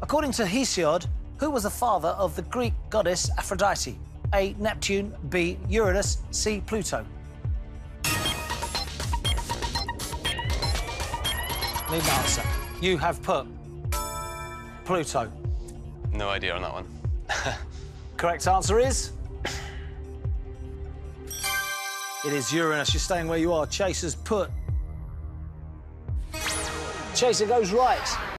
According to Hesiod, who was the father of the Greek goddess Aphrodite? A. Neptune, B. Uranus, C. Pluto. Need an answer. You have put Pluto. No idea on that one. Correct answer is... It is Uranus. You're staying where you are. Chaser's put... Chaser goes right.